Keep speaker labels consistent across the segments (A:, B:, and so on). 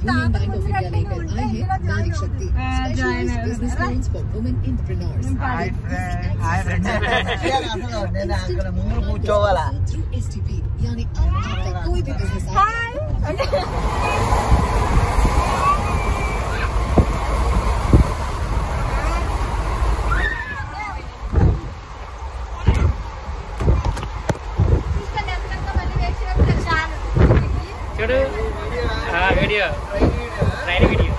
A: Union Bank of India लेकर आए हैं नारी शक्ति, specialized business loans for women entrepreneurs.
B: Hi friends. నేను అక్కడ ముందు కూర్చోవాలా?
A: Through STP, यानी अब आपका कोई भी business
C: video trial video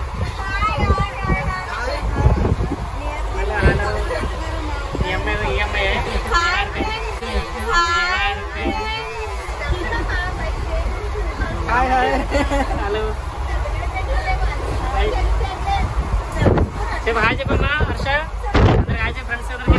C: hi hi hello सिर्फ हाय చెప్పమ్మా హర్ష అందరూ హాయ్ చెప్పండి ఫ్రెండ్స్ అందరూ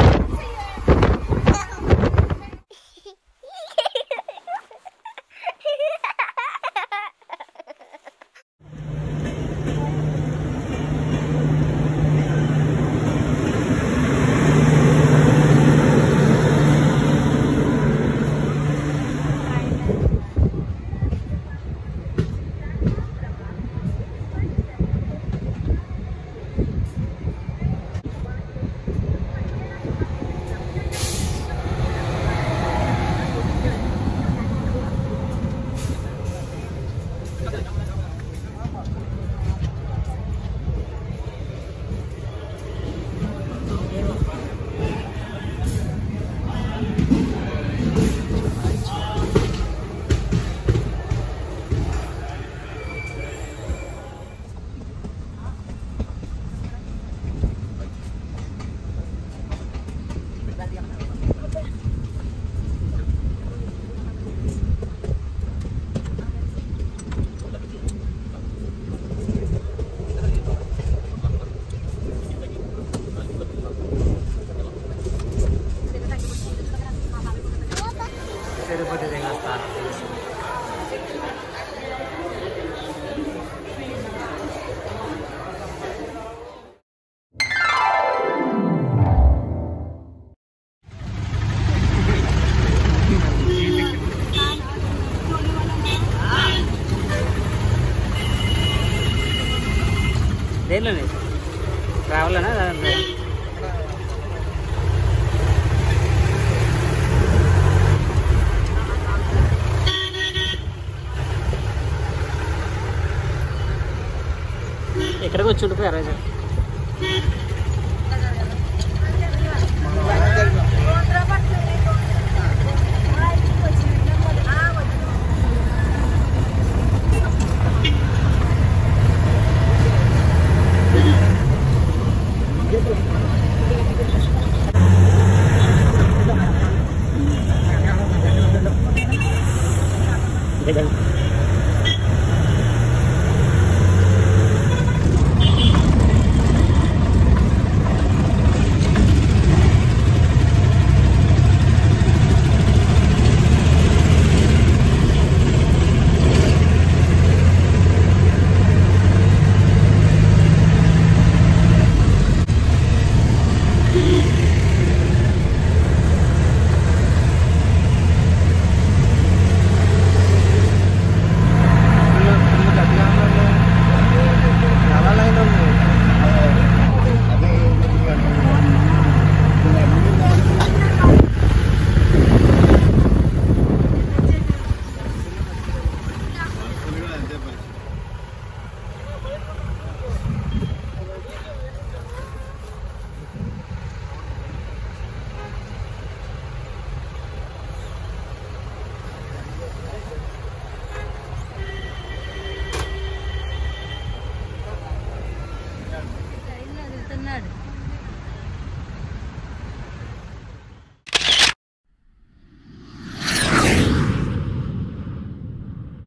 C: తిరుపతి దేవస్థానం దేనిలోనే ట్రావెల్ అనా ఎక్కడికి వచ్చి ఉండిపోయారు